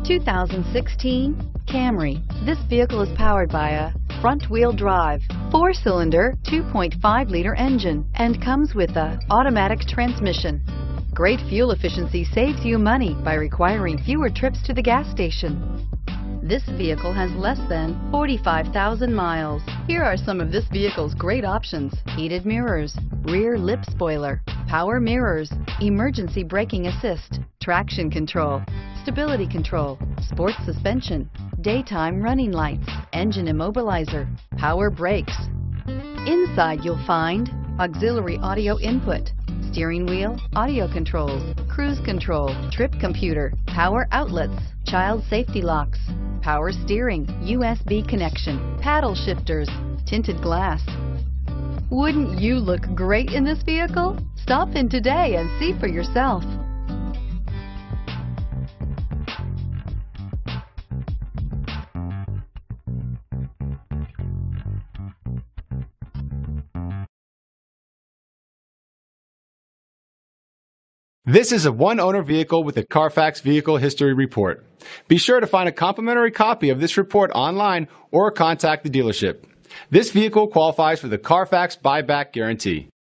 2016 Camry. This vehicle is powered by a front-wheel drive, 4-cylinder, 2.5-liter engine, and comes with a automatic transmission. Great fuel efficiency saves you money by requiring fewer trips to the gas station. This vehicle has less than 45,000 miles. Here are some of this vehicle's great options: heated mirrors, rear lip spoiler, power mirrors, emergency braking assist, traction control, stability control, sports suspension, daytime running lights, engine immobilizer, power brakes. Inside you'll find auxiliary audio input, steering wheel audio controls, cruise control, trip computer, power outlets, child safety locks, power steering, USB connection, paddle shifters, tinted glass. Wouldn't you look great in this vehicle? Stop in today and see for yourself. This is a one-owner vehicle with a Carfax Vehicle History Report. Be sure to find a complimentary copy of this report online or contact the dealership. This vehicle qualifies for the Carfax Buyback Guarantee.